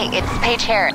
Hey, it's Paige here.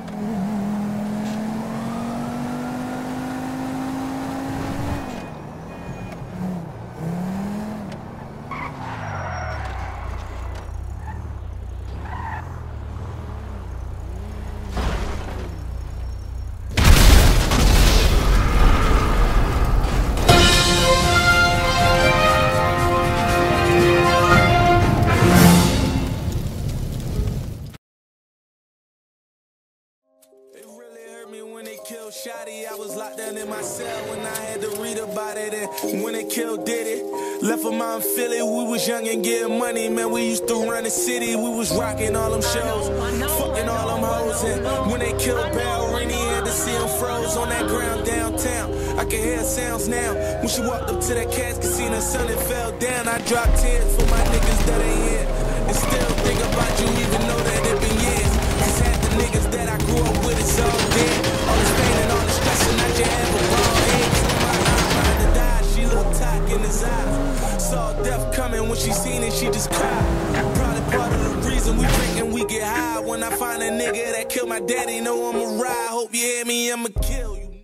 Shotty, I was locked down in my cell when I had to read about it. And when they killed Diddy, left them out in Philly. We was young and getting money, man. We used to run the city. We was rocking all them shows, fucking all them hoes. And when they killed Ballerini, had to see him froze on that ground downtown. I can hear sounds now. When she walked up to that casket, seen her son and fell down. I dropped tears for my niggas that ain't here. And still think about you, even though that it been years. Cause half the niggas that I grew up with is all dead. All this pain and all the stress, and I just have a bald head. My aunt tried to die, she looked tight in his eyes. Saw death coming when she seen it, she just cried. Probably part of the reason we drink and we get high. When I find a nigga that killed my daddy, know I'ma ride. Hope you hear me, I'ma kill you.